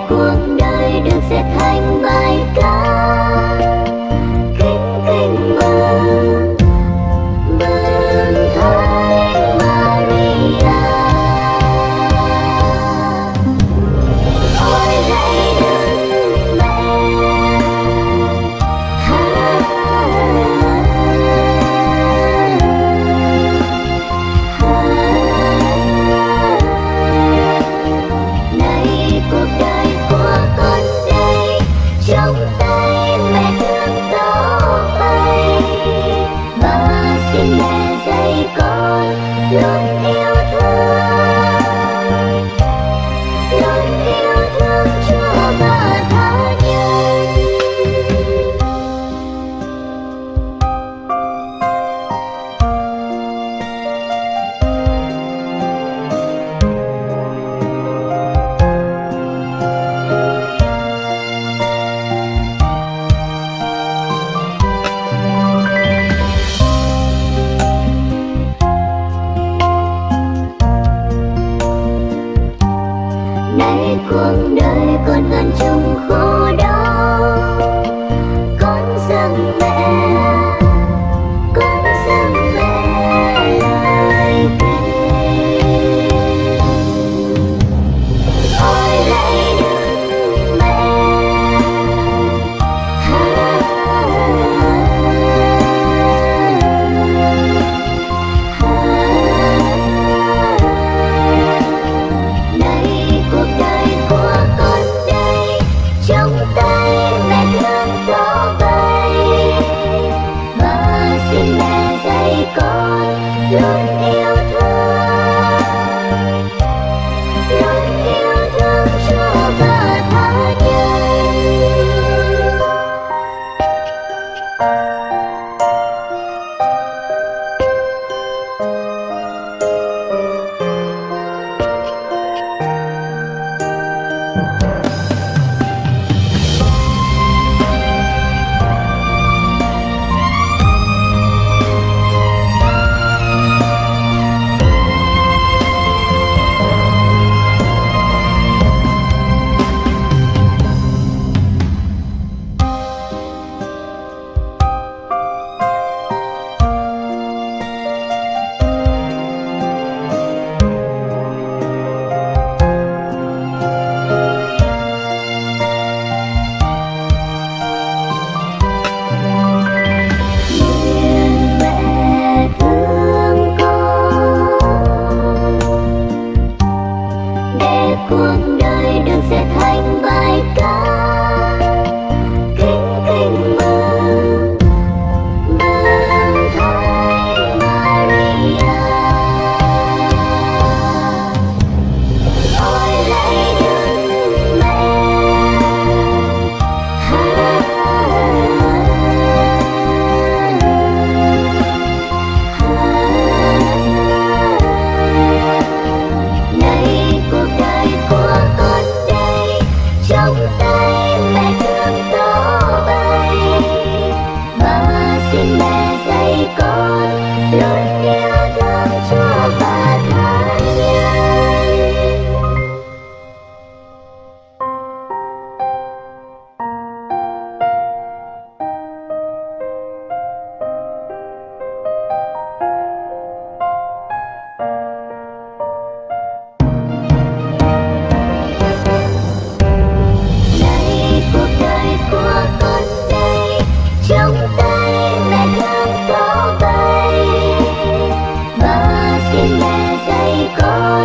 cuộc đời được sẽ thành bài ca. Kính kính mừng mừng Thánh Maria. Ôi lạy Đức Mẹ, này cuộc đời của con đây trong tay mẹ thương tỏ bay. Bà xin mẹ dạy con luôn yêu thương, luôn yêu thương Chúa và tha nhân. Này cuộc đời con ngàn chung khổ đau, con dâng mẹ, con dâng mẹ lời kinh. Ôi lạy Đức Mẹ, này cuộc đời của con đây trong tay mẹ thương tỏ bay. Bà xin mẹ dạy con luôn yêu thương, luôn yêu thương Chúa và tha nhân. Cuộc đời được sẽ thành bài ca. Kính kính mừng mừng Thánh Maria. Ôi lạy Đức Mẹ, này cuộc đời của con đây trong tay mẹ thương tỏ bay. Bà xin mẹ dạy con luôn yêu thương Chúa và tha nhân. Này cuộc đời của con đây trong tay mẹ thương tỏ bay. Bà xin mẹ dạy con